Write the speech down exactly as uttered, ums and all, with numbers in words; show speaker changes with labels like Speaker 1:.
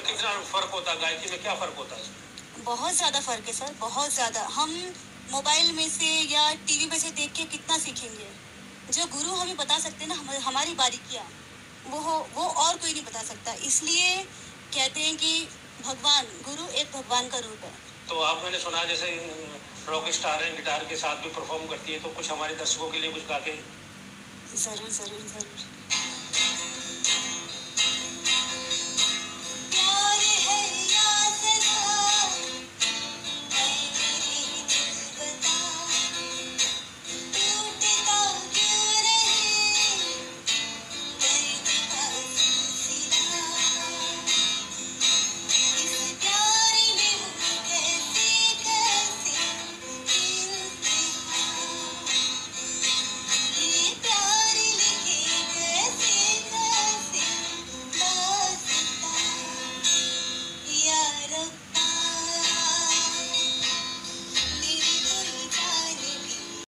Speaker 1: कितना फर्क होता है, गायकी में क्या फर्क होता है?
Speaker 2: बहुत ज्यादा फर्क है सर, बहुत ज्यादा। हम मोबाइल में से या टीवी में से देख के कितना सीखेंगे? जो गुरु हमें बता सकते हैं ना, हम, हमारी बारीकियां, वो हो वो और कोई नहीं बता सकता। इसलिए कहते हैं कि भगवान, गुरु एक भगवान का रूप है।
Speaker 1: तो आप, मैंने सुना जैसे रॉक स्टार हैं, गिटार के साथ भी परफॉर्म करती है, तो कुछ हमारे दर्शकों के लिए कुछ गा के।
Speaker 2: जरूर जरूर जरूर।